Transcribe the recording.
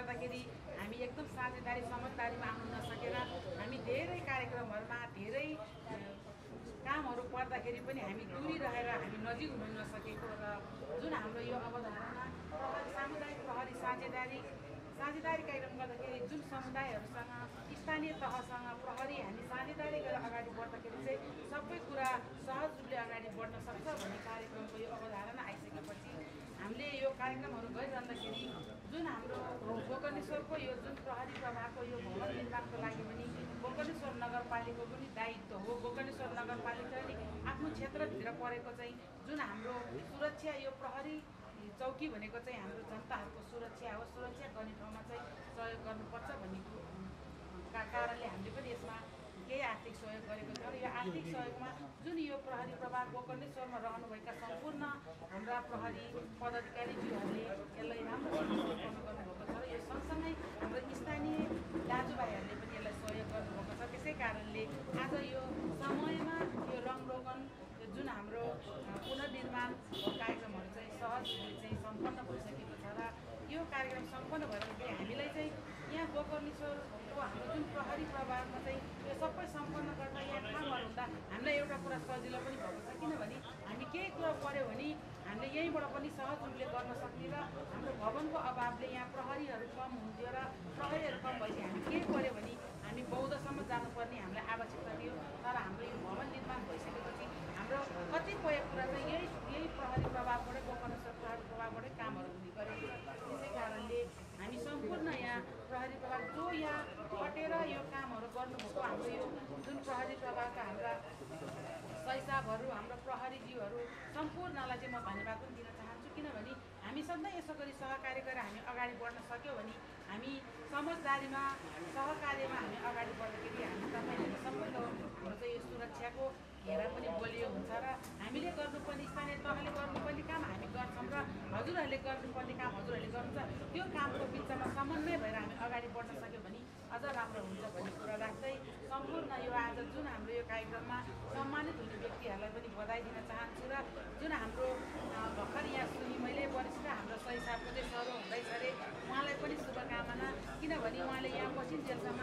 गर्दाखेरि हामी एकदम साझेदारी समझदारीमा आउन नसकेर हामी धेरै कार्यक्रमहरूमा धेरै कामहरू पर्दाखेरि पनि हामी दूरी रहेर हामी नजिक हुन नसकेको र जुन हाम्रो यो अवधारणा सामुदायिक प्रहरी साझेदारी कार्यक्रम गर्दाखेरि जुन समुदायहरूसँग स्थानीय तहसँग प्रहरी हामी साझेदारी गरेर अगाडि बढ्दाखेरि चाहिँ सबै कुरा सहज रूपले अगाडि बढ्न सक्छ भन्ने कार्यक्रमको यो अवधारणा आइसकेपछि हामीले यो कार्यक्रमहरू गरिरहँदाखेरि जुन हाम्रो गोकर्णेश्वरको यो जुन प्रहरी प्रभागको यो भवन निर्माणको लागि पनि गोकर्णेश्वर नगरपालिकाको पनि दायित्व हो। गोकर्णेश्वर नगरपालिकाले आफ्नो क्षेत्रभित्र परेको चाहिँ जुन हाम्रो सुरक्षा यो प्रहरी चौकी भनेको चाहिँ हाम्रो जनताहरूको सुरक्षा हो। सुरक्षा गर्ने ठाउँमा चाहिँ सहयोग गर्नुपर्छ भन्ने कारणले हामीले पनि यसमा केही आर्थिक सहयोग गरेको छौँ। यो आर्थिक सहयोगमा जुन यो प्रहरी प्रभाग गोकर्णेश्वरमा रहनुभएका सम्पूर्ण हाम्रा प्रहरी पदाधिकारीज्यूहरूले यसलाई राम्रोसँग गर्नुभएको छ र यो सँगसँगै हाम्रो स्थानीय दाजुभाइहरूले पनि यसलाई सहयोग गर्नुभएको छ। त्यसै कारणले आज यो समयमा यो रङरोगन जुन हाम्रो पुनर्निर्माण कार्यक्रमहरू चाहिँ सहज रूपले चाहिँ सम्पन्न भइसकेको छ र यो कार्यक्रम सम्पन्न भएर हामीलाई चाहिँ यहाँ गोकर्णेश्वरको हाम्रो जुन प्रहरी प्रभागमा चाहिँ यो सबै सम्पन्न गर्दा यहाँ ठाउँहरू हुँदा हामीलाई एउटा कुरा सजिलो पनि भएको छ। किनभने हामी केही कुरा पऱ्यो भने हामीले यहीँबाट पनि सहज रूपले गर्न सक्ने र हाम्रो भवनको अभावले यहाँ प्रहरीहरू कम हुन्थ्यो र प्रहरीहरू कम भएपछि हामी केही पऱ्यो भने हामी बौद्धसम्म जानुपर्ने हामीलाई आवश्यकता थियो। तर हाम्रो यो भवन निर्माण भइसकेपछि हाम्रो कतिपय कुरा चाहिँ यही प्रहरी प्रभावबाटै गोकर्णेश्वर प्रहरी प्रभावबाटै कामहरू हुने गरेको छ। त्यसै कारणले हामी सम्पूर्ण यहाँ प्रहरी प्रभाग जो यहाँ खटेर यो कामहरू गर्नुभएको हाम्रो यो जुन प्रहरी प्रभागका हाम्रा सैसाबहरू हाम्रो प्रहरीज्यूहरू सम्पूर्णलाई चाहिँ म धन्यवाद पनि दिन चाहन्छु। किनभने हामी सधैँ यसो गरी सहकार्य गरेर हामी अगाडि बढ्न सक्यौँ भने हामी समझदारीमा सहकार्यमा हामी अगाडि बढ्दाखेरि हामी तपाईँहरूले सबैको हाम्रो चाहिँ यो सुरक्षाको घेरा पनि बलियो हुन्छ र हामीले गर्नुपर्ने स्थानीय तहले गर्नुपर्ने काम हामी गर्छौँ र हजुरहरूले गर्नुपर्ने काम हजुरहरूले गर्नुहुन्छ। त्यो कामको बिचमा समन्वय भएर हामी अगाडि बढ्न सक्यौँ भने अझ राम्रो हुन्छ भन्ने कुरा राख्दै सम्पूर्ण यो आज जुन हाम्रो यो कार्यक्रममा सम्मानित हुने व्यक्तिहरूलाई पनि बधाई दिन चाहन्छु र जुन हाम्रो भर्खर यहाँ सुनि मैले वरिष्ठ हाम्रो सही साहबको चाहिँ सरो हुँदैछ अरे उहाँलाई पनि शुभकामना। किनभने उहाँले यहाँ पश्चिम जेलसम्म